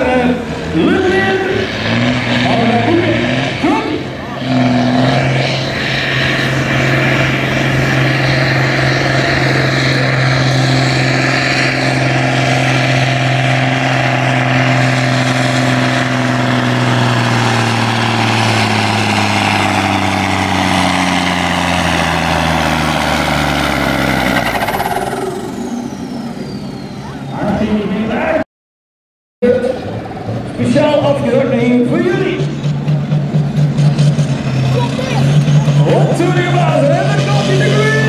naar Lullian. Speciaal afgewerkt voor jullie. Op to the bus en dan komt hij de green.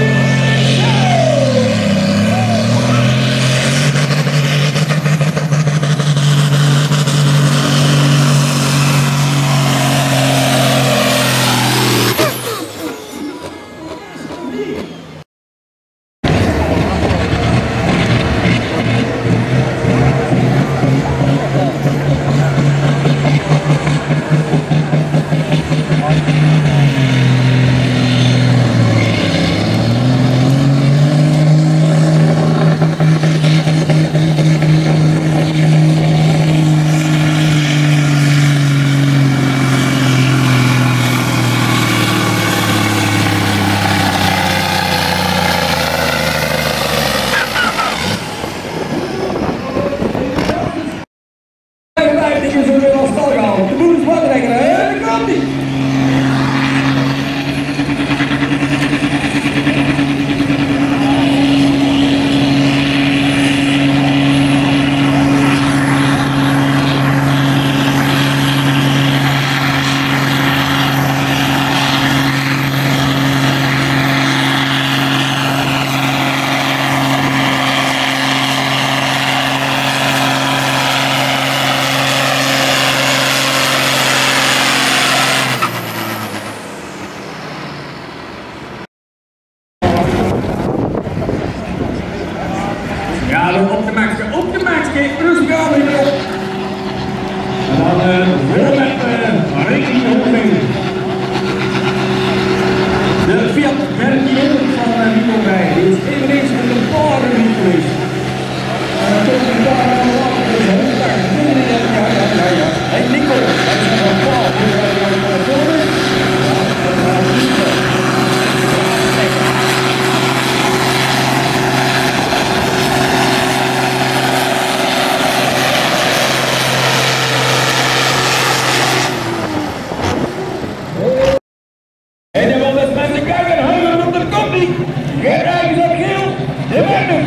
De boel is wat lekker, hè? Daar komt ie! Ja, dan op de max, rustig aan weer op. En dan vol met rekening opnemen. De Fiat Vernier van Nico Bij, die is eveneens met een paar uur geweest. En dan komt hij daar aan de wacht, dus ja. Hey Nico, dat is nog een paar. En dan wil dat mensen kijken, hangen op de kopie. Geen rijden op geel, de Magnum.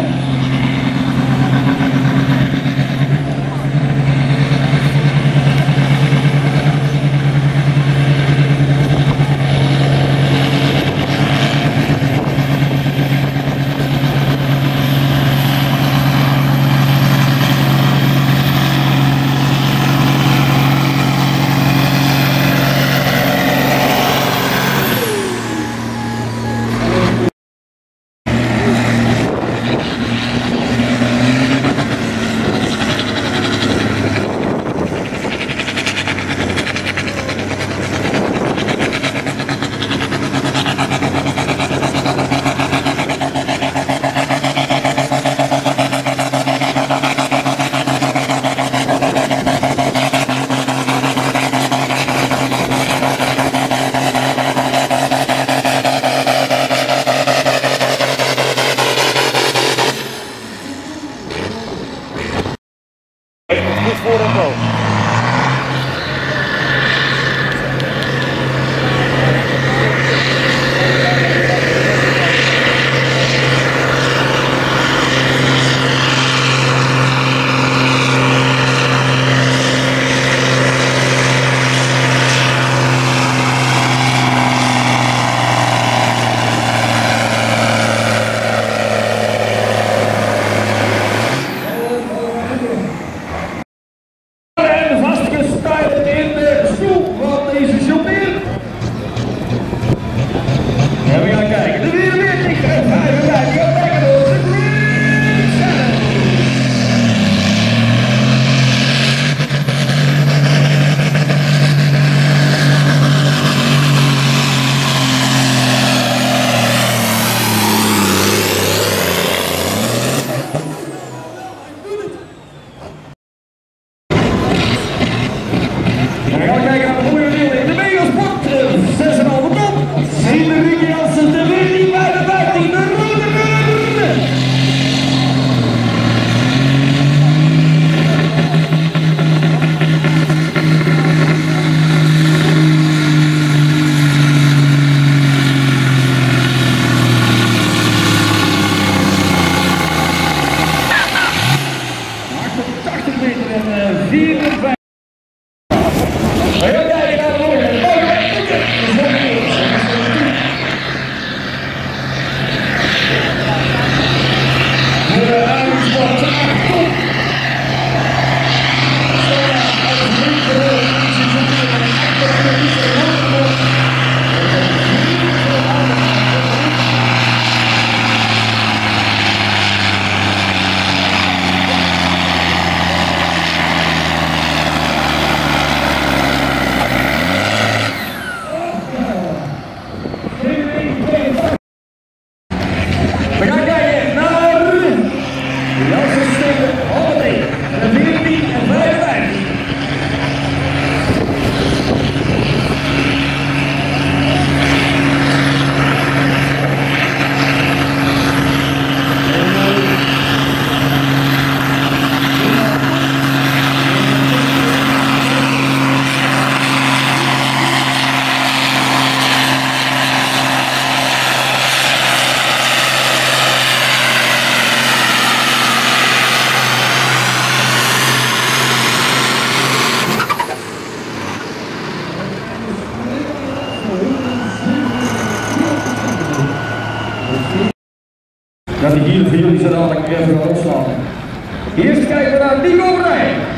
Dat die hier voor jullie zo dadelijk even gaan opslaan. Eerst kijken we naar Nico Vrij.